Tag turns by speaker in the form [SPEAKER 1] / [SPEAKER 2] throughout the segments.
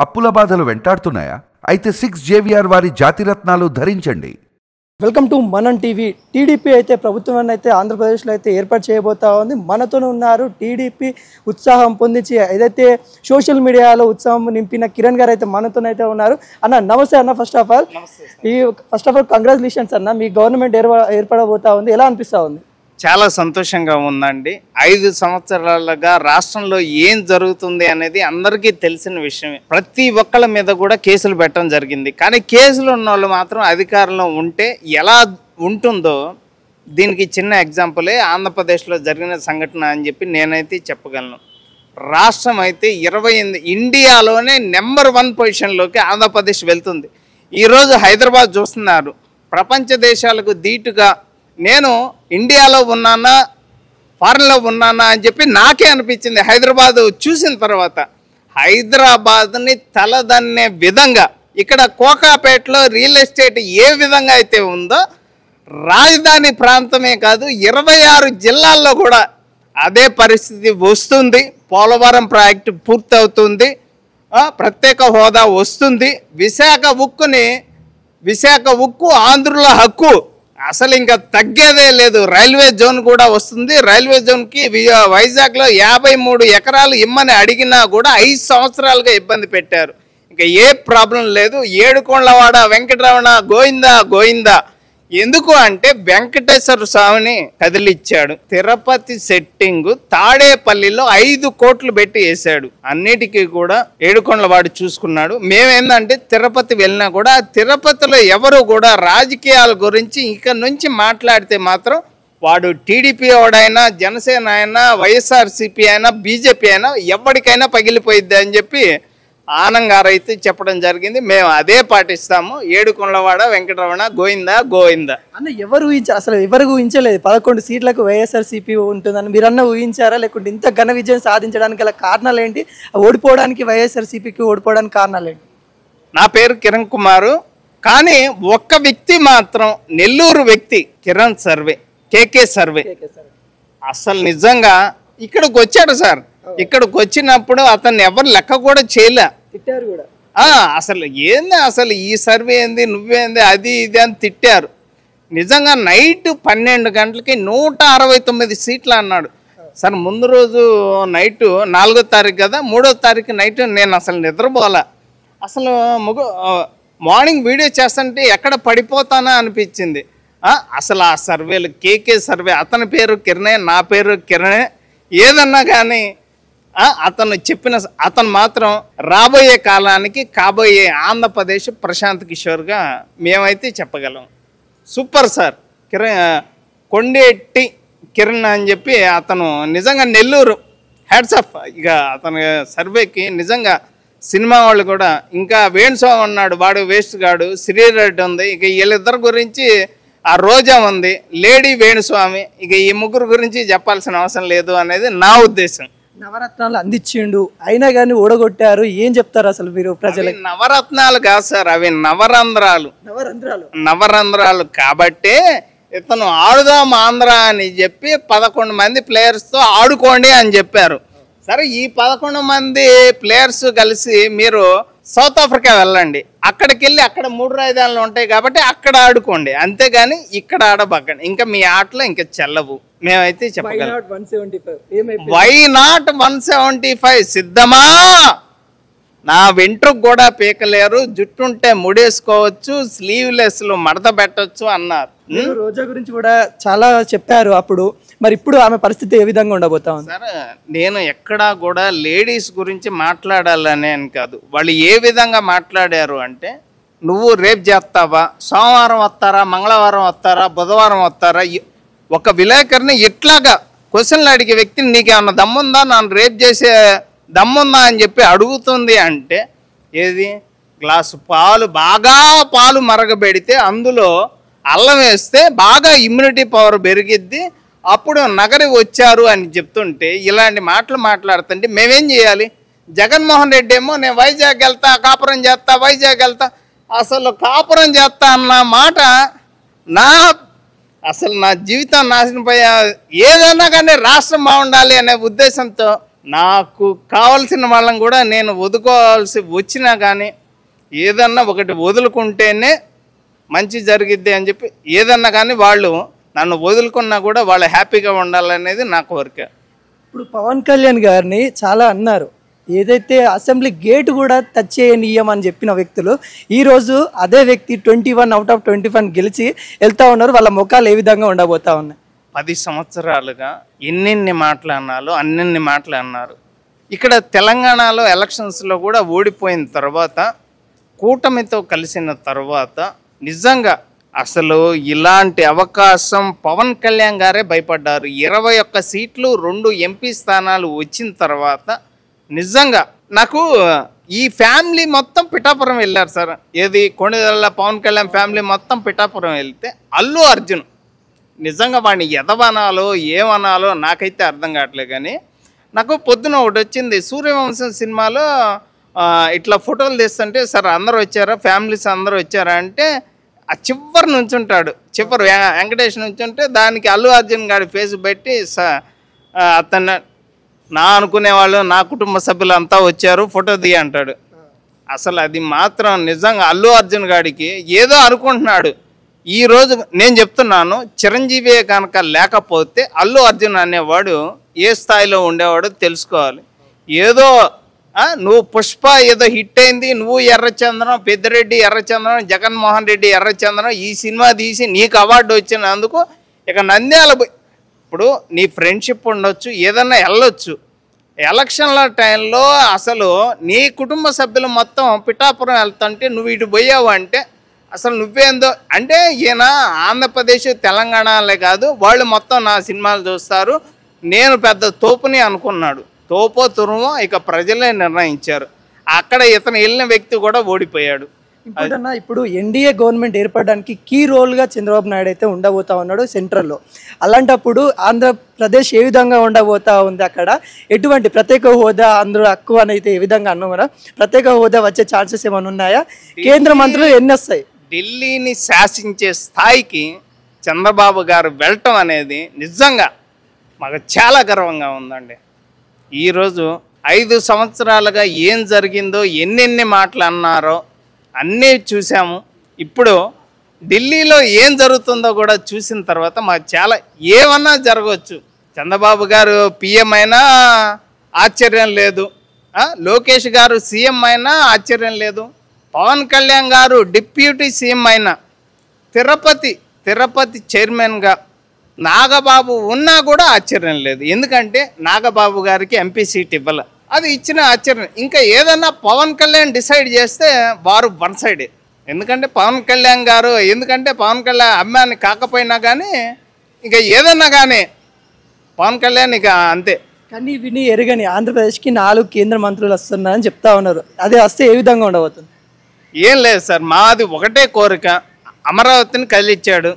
[SPEAKER 1] అప్పుల బాధలు వెంటాడుతున్నాయా? అయితే 6JVR వారి జాతిరత్నాలు ధరించండి.
[SPEAKER 2] Welcome to Manam TV. TDP అయితే ప్రభుత్వాన్ని అయితే ఆంధ్రప్రదేశ్లో అయితే ఏర్పాటు చేయబోతా ఉంది. మనతోనే ఉన్నారు టీడీపీ ఉత్సాహం పొందించి ఏదైతే సోషల్ మీడియాలో ఉత్సాహం నింపిన కిరణ్ గారు అయితే మనతోనైతే ఉన్నారు. అన్న నమస్తే అన్న. ఫస్ట్ ఆఫ్ ఆల్ కంగ్రాచులేషన్స్ అన్న, మీ గవర్నమెంట్ ఏర్పడబోతా ఉంది, ఎలా అనిపిస్తూ ఉంది?
[SPEAKER 3] చాలా సంతోషంగా ఉందండి. 5 సంవత్సరాలుగా రాష్ట్రంలో ఏం జరుగుతుంది అనేది అందరికీ తెలిసిన విషయమే. ప్రతి ఒక్కళ్ళ మీద కూడా కేసులు పెట్టడం జరిగింది. కానీ కేసులు ఉన్న వాళ్ళు మాత్రం అధికారంలో ఉంటే ఎలా ఉంటుందో దీనికి చిన్న ఎగ్జాంపులే ఆంధ్రప్రదేశ్లో జరిగిన సంఘటన అని చెప్పి నేనైతే చెప్పగలను. రాష్ట్రం అయితే 28 ఇండియాలోనే నెంబర్ 1 పొజిషన్లోకి ఆంధ్రప్రదేశ్ వెళ్తుంది. ఈరోజు హైదరాబాద్ చూస్తున్నారు. ప్రపంచ దేశాలకు ధీటుగా నేను ఇండియాలో ఉన్నానా ఫారెన్లో ఉన్నానా అని చెప్పి నాకే అనిపించింది హైదరాబాద్ చూసిన తర్వాత. హైదరాబాద్ని తలదన్నే విధంగా ఇక్కడ కోకాపేటలో రియల్ ఎస్టేట్ ఏ విధంగా అయితే ఉందో రాజధాని ప్రాంతమే కాదు 26 జిల్లాల్లో కూడా అదే పరిస్థితి వస్తుంది. పోలవరం ప్రాజెక్టు పూర్తవుతుంది, ప్రత్యేక హోదా వస్తుంది. విశాఖ ఉక్కు ఆంధ్రుల హక్కు, అసలు ఇంకా తగ్గేదే లేదు. రైల్వే జోన్ కూడా వస్తుంది. రైల్వే జోన్కి వైజాగ్లో 53 ఎకరాలు ఇమ్మని అడిగినా కూడా 5 సంవత్సరాలుగా ఇబ్బంది పెట్టారు. ఇంకా ఏ ప్రాబ్లం లేదు. ఏడుకొండలవాడ వెంకటరమణ గోయిందా గోయిందా. ఎందుకు అంటే వెంకటేశ్వర స్వామిని కదిలిచ్చాడు. తిరుపతి సెట్టింగ్ తాడేపల్లిలో 5 కోట్లు పెట్టి వేసాడు. అన్నిటికీ కూడా ఏడుకొండలవాడు చూసుకున్నాడు. మేమేందంటే తిరుపతి వెళ్ళినా కూడా తిరుపతిలో ఎవరు కూడా రాజకీయాల గురించి ఇక నుంచి మాట్లాడితే మాత్రం వాడు టీడీపీ వాడైనా జనసేన అయినా వైఎస్ఆర్సీపీ అయినా బీజేపీ అయినా ఎవరికైనా పగిలిపోయిద్ది అని చెప్పి ఆనంద్ గారు అయితే చెప్పడం జరిగింది. మేము అదే పాటిస్తాము. ఏడుకొండలవాడ వెంకటరమణ గోయిందా గోయిందా
[SPEAKER 2] అన్న. అసలు ఎవరు ఊహించలేదు 11 సీట్లకు వైఎస్ఆర్సీపీ ఉంటుందని. మీరన్నా ఊహించారా? లేకుంటే ఇంత ఘన విజయం సాధించడానికి గల కారణాలు ఏంటి? ఓడిపోవడానికి వైఎస్ఆర్సీపీకి ఓడిపోవడానికి కారణాలు ఏంటి?
[SPEAKER 3] నా పేరు కిరణ్ కుమారు. కానీ ఒక్క వ్యక్తి మాత్రం, నెల్లూరు వ్యక్తి కిరణ్ సర్వే, కేకే సర్వే, అసలు నిజంగా ఇక్కడికి వచ్చాడు సార్. ఇక్కడికి వచ్చినప్పుడు అతన్ని ఎవరు లెక్క కూడా చేయలే. అసలు ఏంది, అసలు ఈ సర్వే ఏంది, నువ్వేంది, అది ఇది అని తిట్టారు. నిజంగా నైట్ 12 గంటలకి 169 సీట్లు అన్నాడు సార్. ముందు రోజు నైటు 4వ తారీఖు కదా, 3వ తారీఖు నైట్ నేను అసలు నిద్రపోలే. అసలు మార్నింగ్ వీడియో చేస్తుంటే ఎక్కడ పడిపోతానా అనిపించింది. అసలు ఆ సర్వేలు కేకే సర్వే, అతని పేరు కిరణే, నా పేరు కిరణే. ఏదన్నా కానీ అతను మాత్రం రాబోయే కాలానికి కాబోయే ఆంధ్రప్రదేశ్ ప్రశాంత్ కిషోర్గా మేమైతే చెప్పగలం. సూపర్ సార్ కొండేటి కిరణ్ అని చెప్పి అతను నిజంగా నెల్లూరు హ్యాట్స్ ఆఫ్. ఇక అతని సర్వేకి నిజంగా సినిమా వాళ్ళు కూడా, ఇంకా వేణుస్వామి ఉన్నాడు, వాడు వేస్ట్ గాడు, శ్రీరెడ్డి ఉంది, ఇక వీళ్ళిద్దరి గురించి ఆ రోజా ఉంది, లేడీ వేణుస్వామి, ఇక ఈ ముగ్గురు గురించి చెప్పాల్సిన అవసరం లేదు అనేది నా ఉద్దేశం.
[SPEAKER 2] నవరత్నాలు అందించిండు, అయినా కానీ ఓడగొట్టారు. ఏం చెప్తారు అసలు మీరు ప్రజలకు?
[SPEAKER 3] నవరత్నాలు కాదు సార్, అవి నవరంధ్రాలు కాబట్టే ఇతను ఆడుదాం ఆంధ్ర అని చెప్పి 11 మంది ప్లేయర్స్తో ఆడుకోండి అని చెప్పారు. సరే, ఈ 11 మంది ప్లేయర్స్ కలిసి మీరు సౌత్ ఆఫ్రికా వెళ్ళండి, అక్కడికి వెళ్ళి అక్కడ 3 రాజధానులు ఉంటాయి కాబట్టి అక్కడ ఆడుకోండి, అంతేగాని ఇక్కడ ఆడబక్కండి. ఇంకా మీ ఆటలో ఇంకా చెల్లవు. మేమైతే చెప్పగలం. వై నాట్ 175 సిద్ధమా? నా వెంట్రుకు కూడా పీకలేరు, జుట్టుంటే ముడేసుకోవచ్చు, స్లీవ్లెస్లు మడత పెట్టచ్చు అన్నారు.
[SPEAKER 2] రోజా గురించి కూడా చాలా చెప్పారు అప్పుడు. మరి ఇప్పుడు ఆమె పరిస్థితి ఏ విధంగా ఉండబోతా ఉంది?
[SPEAKER 3] సరే, నేను ఎక్కడా కూడా లేడీస్ గురించి మాట్లాడాలని అని కాదు. వాళ్ళు ఏ విధంగా మాట్లాడారు అంటే, నువ్వు రేపు చేస్తావా, సోమవారం వస్తారా, మంగళవారం వస్తారా, బుధవారం వస్తారా, ఒక విలేకరిని ఇట్లాగా క్వశ్చన్లు అడిగే వ్యక్తిని నీకేమన్నా దమ్ముందా, నన్ను రేపు చేసే దమ్ముందా అని చెప్పి అడుగుతుంది అంటే, ఏది గ్లాసు పాలు మరగబెడితే అందులో అల్లం వేస్తే బాగా ఇమ్యూనిటీ పవర్ పెరిగిద్ది, అప్పుడు నగరి వచ్చారు అని చెప్తుంటే ఇలాంటి మాటలు మాట్లాడుతుంటే మేమేం చేయాలి? జగన్మోహన్ రెడ్డి ఏమో నేను వైజాగ్ వెళ్తా, కాపురం చేస్తా, వైజాగ్ వెళ్తా. అసలు కాపురం చేస్తా అన్న మాట అసలు నా జీవితం నాశనం పోయా. ఏదైనా కానీ రాష్ట్రం బాగుండాలి అనే ఉద్దేశంతో నాకు కావాల్సిన వాళ్ళని కూడా నేను వదుకోవాల్సి వచ్చినా కానీ ఏదన్నా ఒకటి వదులుకుంటేనే మంచి జరిగిద్ది అని చెప్పి ఏదన్నా కానీ వాళ్ళు నన్ను వదులుకున్నా కూడా వాళ్ళు హ్యాపీగా ఉండాలనేది నా కోరిక.
[SPEAKER 2] ఇప్పుడు పవన్ కళ్యాణ్ గారిని చాలా అన్నారు, ఏదైతే అసెంబ్లీ గేట్ కూడా టచ్ చేయనీయమని చెప్పిన వ్యక్తులు ఈరోజు అదే వ్యక్తి 21 out of 21 గెలిచి వెళ్తా ఉన్నారు. వాళ్ళ ముఖాలు ఏ విధంగా ఉండబోతా ఉన్నాయి?
[SPEAKER 3] 10 సంవత్సరాలుగా ఎన్నెన్ని మాటలు అన్నారో అన్నెన్ని మాటలు అన్నారు. ఇక్కడ తెలంగాణలో ఎలక్షన్స్లో కూడా ఓడిపోయిన తర్వాత కూటమితో కలిసిన తర్వాత నిజంగా అసలు ఇలాంటి అవకాశం పవన్ కళ్యాణ్ గారే భయపడ్డారు. 21 సీట్లు 2 ఎంపీ స్థానాలు వచ్చిన తర్వాత నిజంగా నాకు ఈ ఫ్యామిలీ మొత్తం పిఠాపురం వెళ్ళారు సార్. ఏది కొణిదెల పవన్ కళ్యాణ్ ఫ్యామిలీ మొత్తం పిఠాపురం వెళ్తే అల్లు అర్జున్ నిజంగా వాడిని ఎదవనాలో ఏమనాలో నాకైతే అర్థం కావట్లేదు. కానీ నాకు పొద్దున ఒకటి వచ్చింది, సూర్యవంశం సినిమాలో ఇట్లా ఫోటోలు తీస్తుంటే సార్ అందరూ వచ్చారా, ఫ్యామిలీస్ అందరూ వచ్చారా అంటే ఆ చివరి నుంచి ఉంటాడు, చివరి వెంకటేష్ నుంచి ఉంటే దానికి అల్లు అర్జున్ గారి ఫేస్ పెట్టి అతను నా అనుకునేవాళ్ళు నా కుటుంబ సభ్యులు అంతా వచ్చారు ఫోటో దిగి అంటాడు. అసలు అది మాత్రం నిజంగా అల్లు అర్జున్ గారికి ఏదో అనుకుంటున్నాడు. ఈరోజు నేను చెప్తున్నాను, చిరంజీవి కనుక లేకపోతే అల్లు అర్జున్ అనేవాడు ఏ స్థాయిలో ఉండేవాడో తెలుసుకోవాలి. ఏదో నువ్వు పుష్ప ఏదో హిట్ అయింది, నువ్వు ఎర్రచంద్రం, పెద్దిరెడ్డి ఎర్రచంద్రం, జగన్మోహన్ రెడ్డి ఎర్రచంద్రం ఈ సినిమా తీసి నీకు అవార్డు వచ్చినందుకు ఇక నంద్యాల ఇప్పుడు నీ ఫ్రెండ్షిప్ ఉండొచ్చు, ఏదన్నా వెళ్ళొచ్చు. ఎలక్షన్ల టైంలో అసలు నీ కుటుంబ సభ్యులు మొత్తం పిఠాపురం వెళ్తుంటే నువ్వు ఇటు పోయావు అంటే అసలు నువ్వేందో అంటే ఈయన ఆంధ్రప్రదేశ్ తెలంగాణలే కాదు వాళ్ళు మొత్తం నా సినిమాలు చూస్తారు, నేను పెద్ద తోపుని అనుకున్నాడు. తోపో తురుమో ఇక ప్రజలే నిర్ణయించారు. అక్కడ ఇతను వెళ్ళిన వ్యక్తి కూడా ఓడిపోయాడు.
[SPEAKER 2] ఇప్పుడు ఎన్డీఏ గవర్నమెంట్ ఏర్పడడానికి కీ రోల్గా చంద్రబాబు నాయుడు అయితే ఉండబోతా ఉన్నాడు సెంట్రల్లో. అలాంటప్పుడు ఆంధ్రప్రదేశ్ ఏ విధంగా ఉండబోతా ఉంది, అక్కడ ఎటువంటి ప్రత్యేక హోదా అందరూ హక్కు అని అయితే ఏ విధంగా అన్నాం కదా, ప్రత్యేక హోదా వచ్చే ఛాన్సెస్ ఏమైనా ఉన్నాయా? కేంద్ర మంత్రులు ఎన్ని వస్తాయి?
[SPEAKER 3] ఢిల్లీని శాసించే స్థాయికి చంద్రబాబు గారు వెళ్ళటం అనేది నిజంగా మాకు చాలా గర్వంగా ఉందండి. ఈరోజు 5 సంవత్సరాలుగా ఏం జరిగిందో ఎన్నెన్ని మాటలు అన్నారో అన్నీ చూసాము. ఇప్పుడు ఢిల్లీలో ఏం జరుగుతుందో కూడా చూసిన తర్వాత మాకు చాలా ఏమన్నా జరగవచ్చు. చంద్రబాబు గారు పిఎం అయినా ఆశ్చర్యం లేదు, లోకేష్ గారు సీఎం అయినా ఆశ్చర్యం లేదు, పవన్ కళ్యాణ్ గారు డిప్యూటీ సీఎం అయినా, తిరుపతి చైర్మన్గా నాగబాబు ఉన్నా కూడా ఆశ్చర్యం లేదు. ఎందుకంటే నాగబాబు గారికి ఎంపీ సీట్ ఇవ్వాలి, అది ఇచ్చిన ఆశ్చర్యం. ఇంకా ఏదన్నా పవన్ కళ్యాణ్ డిసైడ్ చేస్తే వారు వన్ సైడే. ఎందుకంటే పవన్ కళ్యాణ్ అభిమాని కాకపోయినా కానీ ఇక ఏదన్నా కానీ పవన్ కళ్యాణ్ ఇక అంతే.
[SPEAKER 2] కానీ విని ఎరగని ఆంధ్రప్రదేశ్కి 4 కేంద్ర మంత్రులు వస్తున్నారని చెప్తా ఉన్నారు. అదే వస్తే ఏ విధంగా ఉండబోతుంది?
[SPEAKER 3] ఏం లేదు సార్, మాది ఒకటే కోరిక, అమరావతిని కదిలిచ్చాడు.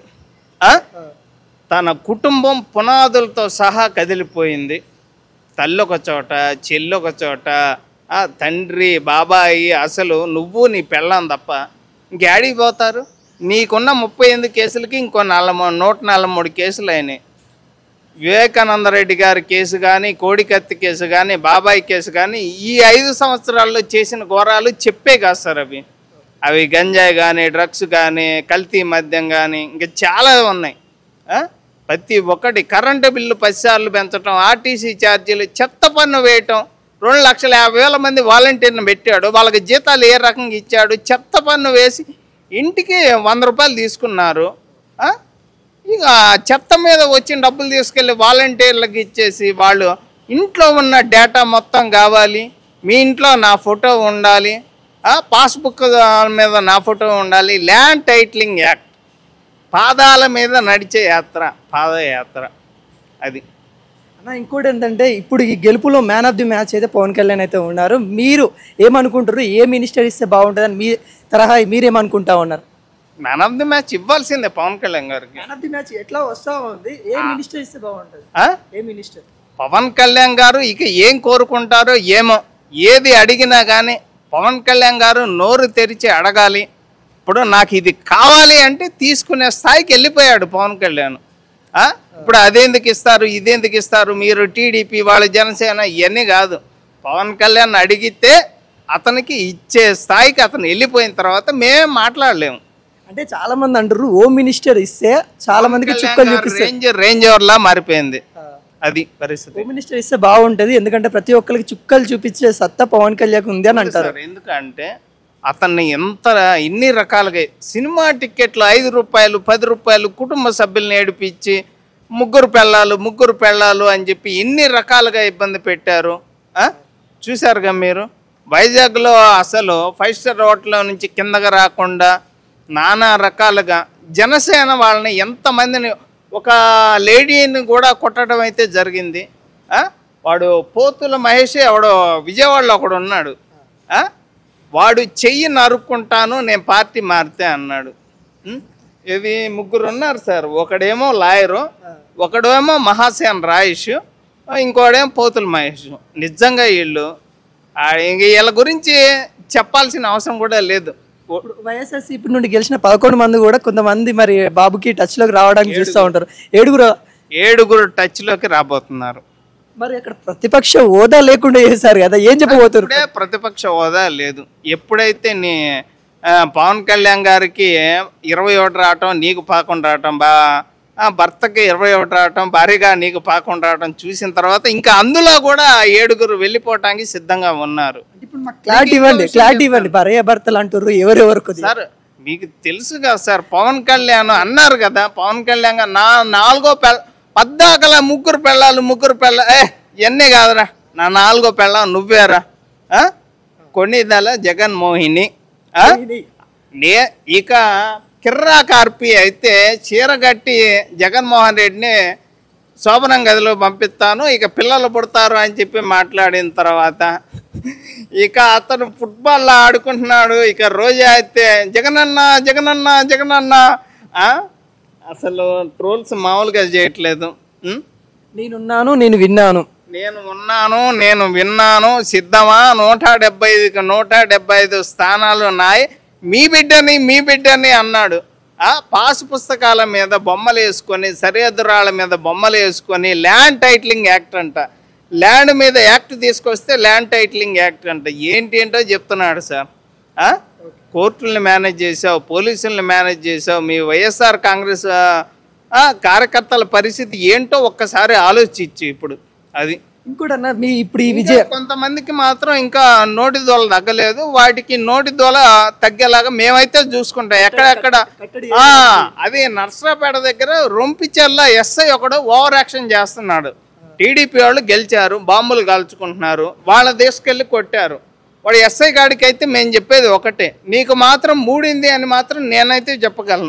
[SPEAKER 3] తన కుటుంబం పునాదులతో సహా కదిలిపోయింది. తల్లి ఒక చోట, చెల్లి ఒక చోట, తండ్రి బాబాయి, అసలు నువ్వు నీ పెళ్ళాం తప్ప ఇంకేడికి పోతారు? నీకున్న 38 కేసులకి ఇంకో 143 కేసులు అయినాయి. వివేకానంద రెడ్డి గారి కేసు కానీ, కోడికత్తి కేసు కానీ, బాబాయ్ కేసు కానీ ఈ 5 సంవత్సరాల్లో చేసిన ఘోరాలు చెప్పే కాదు సార్. అవి గంజాయి కానీ, డ్రగ్స్ కానీ, కల్తీ మద్యం కానీ ఇంకా చాలా ఉన్నాయి. ప్రతి ఒక్కటి కరెంటు బిల్లు 10 సార్లు పెంచడం, ఆర్టీసీ ఛార్జీలు, చెత్త పన్ను వేయటం, 2,50,000 మంది వాలంటీర్ని పెట్టాడు, వాళ్ళకి జీతాలు ఏ రకంగా ఇచ్చాడు, చెత్త పన్ను వేసి ఇంటికి 100 రూపాయలు తీసుకున్నారు. ఇక చెత్త మీద వచ్చిన డబ్బులు తీసుకెళ్ళి వాలంటీర్లకు ఇచ్చేసి వాళ్ళు ఇంట్లో ఉన్న డేటా మొత్తం కావాలి, మీ ఇంట్లో నా ఫోటో ఉండాలి, పాస్బుక్ మీద నా ఫోటో ఉండాలి, ల్యాండ్ టైటిలింగ్ యాక్ట్, పాదాల మీద నడిచే పాదయాత్ర అది.
[SPEAKER 2] అన్న ఇంకోటి ఏంటంటే ఇప్పుడు ఈ గెలుపులో మ్యాన్ ఆఫ్ ది మ్యాచ్ అయితే పవన్ కళ్యాణ్ అయితే ఉన్నారు. మీరు ఏమనుకుంటారు, ఏ మినిస్టర్ ఇస్తే బాగుంటుందని మీ తరహా మీరేమనుకుంటా ఉన్నారు?
[SPEAKER 3] మ్యాన్ ఆఫ్ ది మ్యాచ్ ఇవ్వాల్సిందే పవన్ కళ్యాణ్ గారికి.
[SPEAKER 2] మ్యాన్ ఆఫ్ ది మ్యాచ్ ఎట్లా వస్తా ఉంది, ఏ మినిస్టర్ ఇస్తే బాగుంటుంది? ఏ మినిస్టర్?
[SPEAKER 3] పవన్ కళ్యాణ్ గారు ఇక ఏం కోరుకుంటారో ఏమో, ఏది అడిగినా కానీ పవన్ కళ్యాణ్ గారు నోరు తెరిచి అడగాలి. ఇప్పుడు నాకు ఇది కావాలి అంటే తీసుకునే స్థాయికి వెళ్ళిపోయాడు పవన్ కళ్యాణ్. ఇప్పుడు అదెందుకు ఇస్తారు, ఇదెందుకు ఇస్తారు, మీరు టీడీపీ వాళ్ళ జనసేన ఇవన్నీ కాదు. పవన్ కళ్యాణ్ అడిగితే అతనికి ఇచ్చే స్థాయికి అతను వెళ్ళిపోయిన తర్వాత మేమేం మాట్లాడలేము.
[SPEAKER 2] అంటే చాలా మంది అంటారు హోమ్ మినిస్టర్ ఇస్తే చాలా మందికి చుక్కలు చూపిస్తారు,
[SPEAKER 3] రేంజ్ ఓవర్లా మారిపోయింది అది పరిస్థితి.
[SPEAKER 2] హోమ్ మినిస్టర్ ఇస్తే బాగుంటది, ఎందుకంటే ప్రతి ఒక్కరికి చుక్కలు చూపించే సత్తా పవన్ కళ్యాణ్ ఉంది అని అంటారు.
[SPEAKER 3] ఎందుకంటే అతన్ని ఇన్ని రకాలుగా సినిమా టికెట్లు 5 రూపాయలు 10 రూపాయలు కుటుంబ సభ్యుల్ని ఏడిపించి ముగ్గురు పెళ్ళాలు అని చెప్పి ఎన్ని రకాలుగా ఇబ్బంది పెట్టారు చూశారుగా మీరు. వైజాగ్లో అసలు 5 స్టార్ హోటల్ నుంచి కిందగా రాకుండా నానా రకాలుగా జనసేన వాళ్ళని ఎంతమందిని, ఒక లేడీని కూడా కొట్టడం అయితే జరిగింది. వాడు పోతుల మహేష్ ఎవడో విజయవాడలో ఒకడు ఉన్నాడు, వాడు చెయ్యి నరుక్కుంటాను నేను పార్టీ మారితే అన్నాడు. ఇది ముగ్గురు ఉన్నారు సార్, ఒకడేమో లాయరు, ఒకడేమో మహాసేన్ రాయేష్, ఇంకోడేమో పోతుల మహేష్. నిజంగా వీళ్ళ గురించి చెప్పాల్సిన అవసరం కూడా లేదు.
[SPEAKER 2] వైఎస్ఆర్సీపీ నుండి గెలిచిన 11 మంది కూడా కొంతమంది మరి బాబుకి టచ్ లోకి రావడానికి చూస్తూ ఉంటారు.
[SPEAKER 3] ఏడుగురు టచ్ లోకి రాబోతున్నారు.
[SPEAKER 2] మరి అక్కడ ప్రతిపక్ష హోదా లేకుండా చేశారు కదా, ఏం చెప్పబోతున్నారు?
[SPEAKER 3] ప్రతిపక్ష హోదా లేదు. ఎప్పుడైతే పవన్ కళ్యాణ్ గారికి 21 రావటం, నీకు 11 రావటం, భర్తకి 21 రావటం, భార్యగా నీకు 11 రావటం చూసిన తర్వాత ఇంకా అందులో కూడా 7 వెళ్ళిపోవటానికి సిద్ధంగా ఉన్నారు.
[SPEAKER 2] క్లారిటీ ఇవ్వండి. భార్య భర్తలు అంటారు ఎవరెవరు
[SPEAKER 3] సార్, మీకు తెలుసు కదా సార్. పవన్ కళ్యాణ్ అన్నారు కదా, పవన్ కళ్యాణ్ నా 4వ పద్దాకల ముగ్గురు పెళ్ళాలు ఇవన్నీ కాదురా, నా 4వ పెళ్ళ నువ్వేరా, కొన్నిదల జగన్మోహిని. ఇక కిర్రా కార్పి అయితే చీరగట్టి జగన్మోహన్ రెడ్డిని శోభనం గదిలో పంపిస్తాను, ఇక పిల్లలు పుడతారు అని చెప్పి మాట్లాడిన తర్వాత ఇక అతను ఫుట్బాల్లో ఆడుకుంటున్నాడు. ఇక రోజా అయితే జగనన్న అసలు ట్రోల్స్ మామూలుగా చేయట్లేదు.
[SPEAKER 2] నేను
[SPEAKER 3] విన్నాను సిద్ధమా 175కి 175 స్థానాలు ఉన్నాయి, మీ బిడ్డని అన్నాడు. పాస్ పుస్తకాల మీద బొమ్మలు వేసుకొని, సరిహద్దురాళ్ళ మీద బొమ్మలు వేసుకొని, ల్యాండ్ టైటిలింగ్ యాక్ట్ అంట, ల్యాండ్ మీద యాక్ట్ తీసుకొస్తే ల్యాండ్ టైటిలింగ్ యాక్ట్ అంట, ఏంటో చెప్తున్నాడు సార్. కోర్టుల్ని మేనేజ్ చేసావు, పోలీసుల్ని మేనేజ్ చేసావు, మీ వైఎస్ఆర్ కాంగ్రెస్ కార్యకర్తల పరిస్థితి ఏంటో ఒక్కసారి ఆలోచించు. ఇప్పుడు అది
[SPEAKER 2] ఇంకోటన్నా మీ ఇప్పుడు ఈ విజయ
[SPEAKER 3] కొంతమందికి మాత్రం ఇంకా నోటి దోల తగ్గలేదు, వాటికి నోటి దోల తగ్గేలాగా మేమైతే చూసుకుంటాం. ఎక్కడెక్కడ అది నర్సరాపేట దగ్గర రొంపిచెల్ల ఎస్ఐ ఒకడు ఓవర్ యాక్షన్ చేస్తున్నాడు. టీడీపీ వాళ్ళు గెలిచారు, బాంబులు కాల్చుకుంటున్నారు, వాళ్ళ తీసుకెళ్ళి కొట్టారు. వాడు ఎస్ఐ గాడికి అయితే మేము చెప్పేది ఒకటే, నీకు మాత్రం మూడింది అని మాత్రం నేనైతే చెప్పగలను.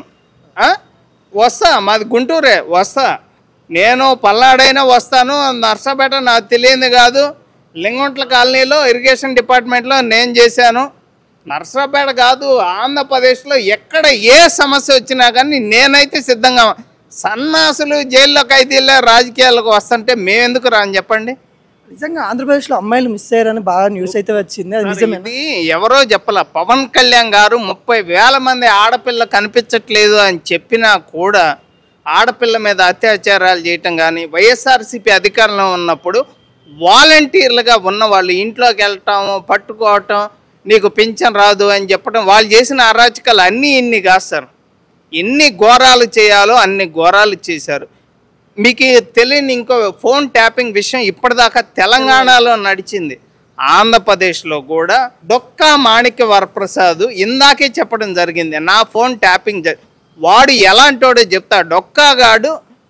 [SPEAKER 3] వస్తా, మాది గుంటూరే, వస్తా, నేను పల్నాడైనా వస్తాను, నర్సాపేట నాకు తెలియదు కాదు, లింగొంట్ల కాలనీలో ఇరిగేషన్ డిపార్ట్మెంట్లో నేను చేశాను. నర్సాపేట కాదు, ఆంధ్రప్రదేశ్లో ఎక్కడ ఏ సమస్య వచ్చినా కానీ నేనైతే సిద్ధంగా. సన్నాసులు జైల్లో ఖైదీల్లో రాజకీయాలకు వస్తుంటే మేమెందుకు రాని చెప్పండి.
[SPEAKER 2] నిజంగా ఆంధ్రప్రదేశ్లో అమ్మాయిలు మిస్ అయ్యారని బాగా న్యూస్ అయితే వచ్చింది, అది నిజమే?
[SPEAKER 3] ఇది ఎవరో చెప్పాల. పవన్ కళ్యాణ్ గారు 30,000 మంది ఆడపిల్ల కనిపించట్లేదు అని చెప్పినా కూడా ఆడపిల్ల మీద అత్యాచారాలు చేయటం కానీ, వైఎస్ఆర్సీపీ అధికారంలో ఉన్నప్పుడు వాలంటీర్లుగా ఉన్న వాళ్ళు ఇంట్లోకి వెళ్ళటం, పట్టుకోవటం, నీకు పింఛన్ రాదు అని చెప్పడం, వాళ్ళు చేసిన అరాచకాలు అన్నీ ఇన్ని కాస్తారు. ఎన్ని ఘోరాలు చేయాలో అన్ని ఘోరాలు చేశారు. మీకు తెలియని ఇంకో ఫోన్ ట్యాపింగ్ విషయం ఇప్పటిదాకా తెలంగాణలో నడిచింది, ఆంధ్రప్రదేశ్లో కూడా డొక్కా మాణిక్య వరప్రసాద్ ఇందాకే చెప్పడం జరిగింది, నా ఫోన్ ట్యాపింగ్ వాడు ఎలాంటోడో చెప్తా. డొక్కాగాడు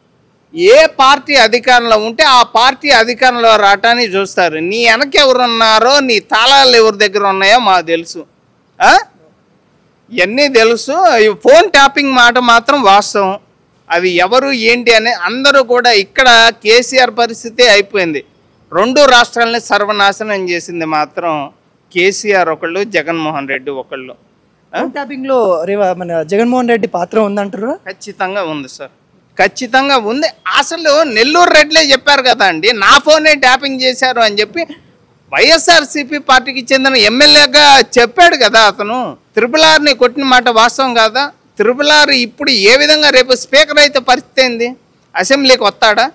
[SPEAKER 3] ఏ పార్టీ అధికారంలో ఉంటే ఆ పార్టీ అధికారంలో రావటానికి చూస్తారు. నీ వెనక ఎవరున్నారో, నీ తాళాలు ఎవరి దగ్గర ఉన్నాయో మాకు తెలుసు, ఇవన్నీ తెలుసు. ఈ ఫోన్ ట్యాపింగ్ మాట మాత్రం వాస్తవం. అవి ఎవరు ఏంటి అని అందరూ కూడా ఇక్కడ కేసీఆర్ పరిస్థితి అయిపోయింది. 2 రాష్ట్రాలని సర్వనాశనం చేసింది మాత్రం కేసీఆర్ ఒకళ్ళు, జగన్మోహన్ రెడ్డి ఒకళ్ళు.
[SPEAKER 2] ట్యాపింగ్ లో మన జగన్మోహన్ రెడ్డి పాత్ర ఉందంటారు?
[SPEAKER 3] ఖచ్చితంగా ఉంది సార్, ఖచ్చితంగా ఉంది. అసలు నెల్లూరు రెడ్డిలే చెప్పారు కదా అండి, నా ఫోనే ట్యాపింగ్ చేశారు అని చెప్పి వైఎస్ఆర్సీపీ పార్టీకి చెందిన ఎమ్మెల్యేగా చెప్పాడు కదా అతను. త్రిపుల్-ఆర్ని కొట్టిన మాట వాస్తవం కాదా? త్రిపుల్-ఆర్ ఇప్పుడు ఏ విధంగా రేపు స్పీకర్ అయితే పరిస్థితి ఏంది? అసెంబ్లీకి వస్తాడా?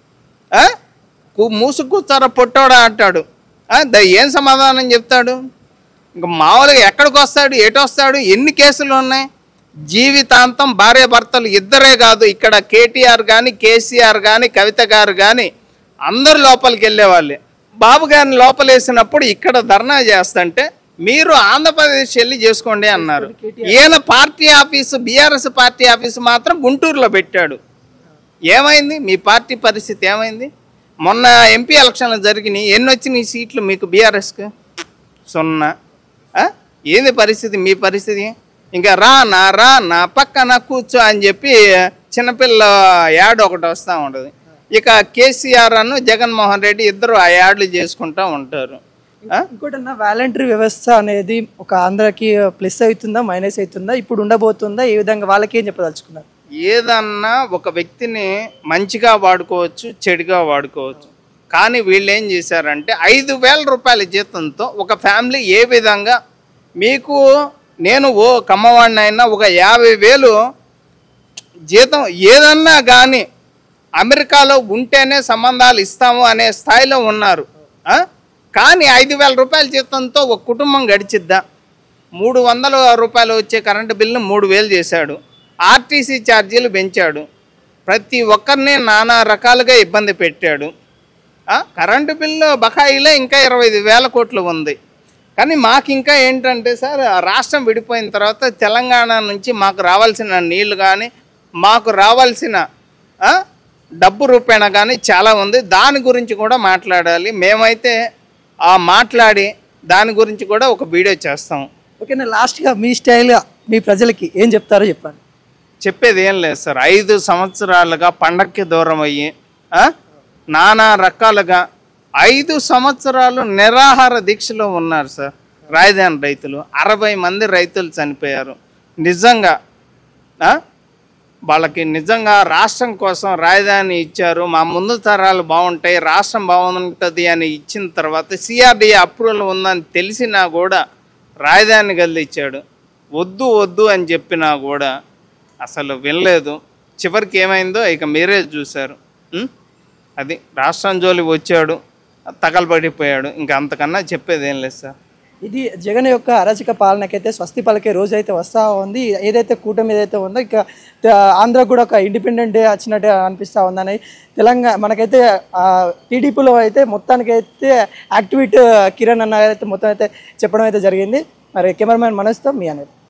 [SPEAKER 3] మూసు కూర్చారా పొట్టోడా అంటాడు. ఏం సమాధానం చెప్తాడు? ఇంకా మామూలుగా ఎక్కడికి వస్తాడు, ఎటు వస్తాడు? ఎన్ని కేసులు ఉన్నాయి? జీవితాంతం భార్యాభర్తలు ఇద్దరే కాదు, ఇక్కడ కేటీఆర్ కానీ, కేసీఆర్ కానీ, కవిత గారు కానీ అందరు లోపలికి వెళ్ళేవాళ్ళే. బాబు గారిని లోపలేసినప్పుడు ఇక్కడ ధర్నా చేస్తుంటే మీరు ఆంధ్రప్రదేశ్ వెళ్ళి చేసుకోండి అన్నారు. ఈయన party office, BRS party office మాత్రం గుంటూరులో పెట్టాడు. ఏమైంది మీ పార్టీ పరిస్థితి? ఏమైంది? మొన్న ఎంపీ ఎలక్షన్లు జరిగినాయి, ఎన్ని వచ్చినాయి సీట్లు మీకు బీఆర్ఎస్కి? 0. ఏంది పరిస్థితి మీ పరిస్థితి? ఇంకా రా నా పక్కన కూర్చో అని చెప్పి చిన్నపిల్ల యాడ్ ఒకటి వస్తూ ఉంటుంది. ఇక కేసీఆర్ అను జగన్మోహన్ రెడ్డి ఇద్దరు ఆ యాడ్లు చేసుకుంటూ ఉంటారు.
[SPEAKER 2] ఇంకోటన్నా వాలంటరీ వ్యవస్థ అనేది ఒక ఆంధ్రాకి ప్లస్ అవుతుందా, మైనస్ అవుతుందా, ఇప్పుడు ఉండబోతుందా, ఏ విధంగా వాళ్ళకి ఏం చెప్పదలుచుకున్నారు?
[SPEAKER 3] ఏదన్నా ఒక వ్యక్తిని మంచిగా వాడుకోవచ్చు, చెడుగా వాడుకోవచ్చు. కానీ వీళ్ళు ఏం చేశారంటే 5,000 రూపాయల జీతంతో ఒక ఫ్యామిలీ ఏ విధంగా, మీకు నేను కమ్మవాడిని అయినా ఒక 50,000 జీతం ఏదన్నా కానీ అమెరికాలో ఉంటేనే సంబంధాలు ఇస్తాము అనే స్థాయిలో ఉన్నారు. కానీ 5,000 రూపాయల జీతంతో ఒక కుటుంబం గడిచిద్దా? 300 రూపాయలు వచ్చే కరెంటు బిల్లును 3,000 చేశాడు. ఆర్టీసీ ఛార్జీలు పెంచాడు. ప్రతి ఒక్కరిని నానా రకాలుగా ఇబ్బంది పెట్టాడు. కరెంటు బిల్లు బకాయిలో ఇంకా 25,000 కోట్లు ఉంది. కానీ మాకు ఇంకా ఏంటంటే సార్, రాష్ట్రం విడిపోయిన తర్వాత తెలంగాణ నుంచి మాకు రావాల్సిన నీళ్లు కానీ, మాకు రావాల్సిన డబ్బు రూపేణ కానీ చాలా ఉంది. దాని గురించి కూడా మాట్లాడాలి. మేమైతే మాట్లాడి దాని గురించి కూడా ఒక వీడియో చేస్తాం.
[SPEAKER 2] ఓకేనా, లాస్ట్గా మీ స్టైల్గా మీ ప్రజలకి ఏం చెప్తారో చెప్పండి.
[SPEAKER 3] చెప్పేది ఏం లేదు సార్. 5 సంవత్సరాలుగా పండక్కి దూరం అయ్యి నానా రకాలుగా 5 సంవత్సరాలు నిరాహార దీక్షలో ఉన్నారు సార్ రాజధాని రైతులు. 60 మంది రైతులు చనిపోయారు. నిజంగా వాళ్ళకి నిజంగా రాష్ట్రం కోసం రాజధాని ఇచ్చారు. మా ముందు తరాలు బాగుంటాయి, రాష్ట్రం బాగుంటుంది అని ఇచ్చిన తర్వాత సిఆర్డీఏ అప్రూవల్ ఉందని తెలిసినా కూడా రాజధాని గదిలిచ్చాడు. వద్దు వద్దు అని చెప్పినా కూడా అసలు వినలేదు. చివరికి ఏమైందో ఇక మీరే చూశారు. అది రాష్ట్రం జోలి వచ్చాడు, తగలబడిపోయాడు. ఇంకా అంతకన్నా చెప్పేది ఏం లేదు సార్.
[SPEAKER 2] ఇది జగన్ యొక్క అరాచక పాలనకైతే స్వస్తి పలికే రోజు అయితే వస్తూ ఉంది. ఏదైతే కూటమి ఏదైతే ఉందో ఇక ఆంధ్ర కూడా ఒక ఇండిపెండెంట్ డే వచ్చినట్టు అనిపిస్తూ ఉందని తెలంగాణ మనకైతే టీడీపీలో అయితే మొత్తానికైతే యాక్టివిటీ కిరణ్ అన్న అయితే మొత్తం అయితే చెప్పడం అయితే జరిగింది. మరి కెమెరామ్యాన్ మనోజ్తో మీ అనేది.